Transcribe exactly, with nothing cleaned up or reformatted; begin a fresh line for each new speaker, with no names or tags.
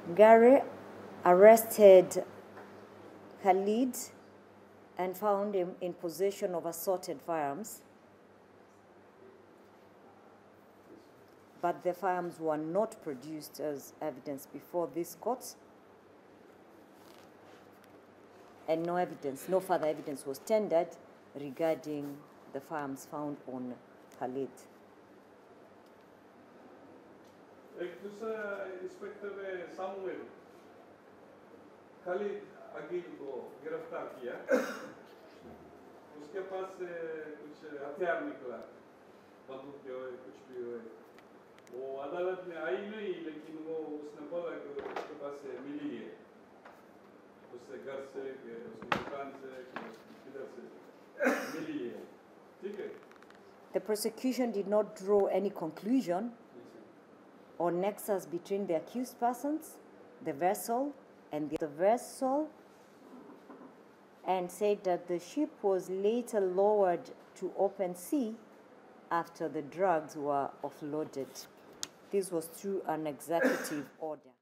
Gary arrested Khalid and found him in possession of assorted firearms, but the firearms were not produced as evidence before this court, and no evidence, no further evidence was tendered regarding the firearms found on Khalid.
एक दूसरा inspector Samuel Khalid Aqeel को गिरफ्तार किया। उसके पास से कुछ हथियार निकला, बंदूक के हुए, कुछ भी हुए। वो अदालत में आई नहीं, लेकिन वो उसने बोला कि उसके पास से मिली है, उससे घर से, उसकी दुकान से, किधर से मिली है, ठीक है?
The prosecution did not draw any conclusion or nexus between the accused persons, the vessel, and the vessel, and said that the ship was later lowered to open sea after the drugs were offloaded. This was through an executive order.